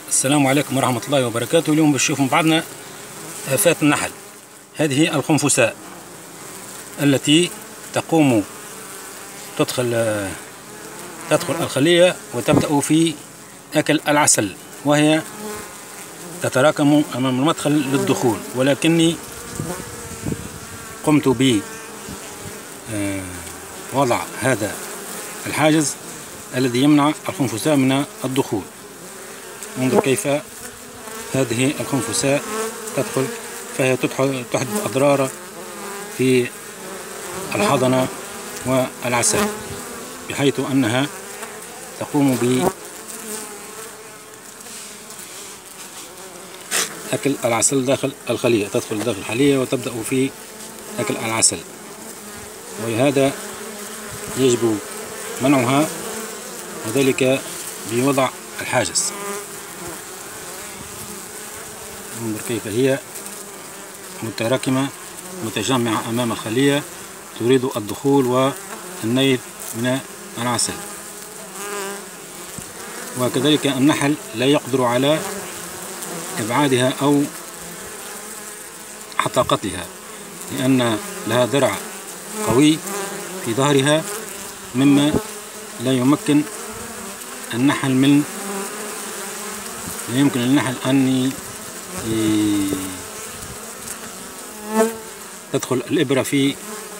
السلام عليكم ورحمة الله وبركاته. اليوم بنشوف مع بعضنا آفات النحل. هذه الخنفساء التي تدخل الخلية وتبدأ في أكل العسل، وهي تتراكم أمام المدخل للدخول، ولكني قمت بوضع هذا الحاجز الذي يمنع الخنفساء من الدخول. انظر كيف هذه الخنفساء تدخل، فهي تحدث أضرار في الحضنة والعسل، بحيث أنها تقوم بأكل العسل داخل الخلية، تدخل داخل الخلية وتبدأ في أكل العسل، ولهذا يجب منعها، وذلك بوضع الحاجز. انظر كيف هي متراكمة متجمعة أمام الخلية تريد الدخول والنيل من العسل. وكذلك النحل لا يقدر على إبعادها أو حتى قتلها، لأن لها ذرع قوي في ظهرها، مما لا يمكن النحل أن تدخل الإبرة في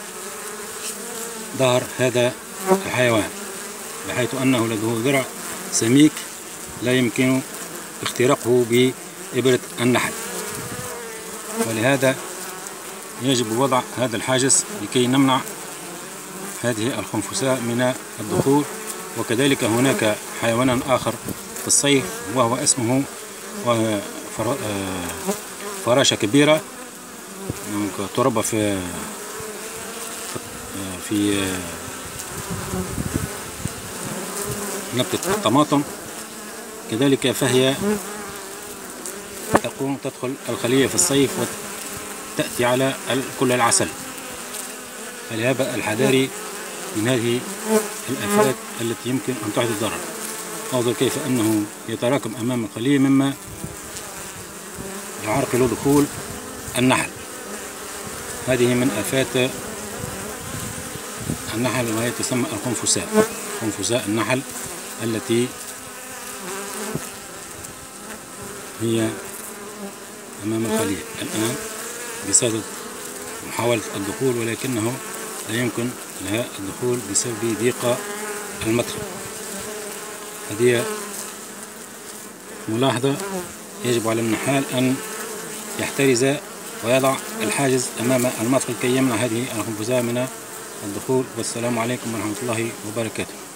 ظهر هذا الحيوان، بحيث أنه له ذرع سميك لا يمكن اختراقه بإبرة النحل، ولهذا يجب وضع هذا الحاجز لكي نمنع هذه الخنفساء من الدخول. وكذلك هناك حيوان آخر في الصيف، وهو اسمه فراشة كبيرة، تربى في نبتة الطماطم. كذلك فهي تدخل الخلية في الصيف وتأتي على كل العسل، فلهذا الحذار من هذه الآفات التي يمكن أن تحدث ضرر. انظر كيف أنه يتراكم أمام الخلية، مما يعرقل دخول النحل. هذه من آفات النحل، وهي تسمى خنفساء النحل، التي هي أمام الخلية الآن بسبب محاولة الدخول، ولكنه لا يمكن لها الدخول بسبب ضيق المدخل. هذه ملاحظة يجب على النحال أن يحترز ويضع الحاجز أمام المدخل كي يمنع هذه الخنفساء من الدخول. والسلام عليكم ورحمة الله وبركاته.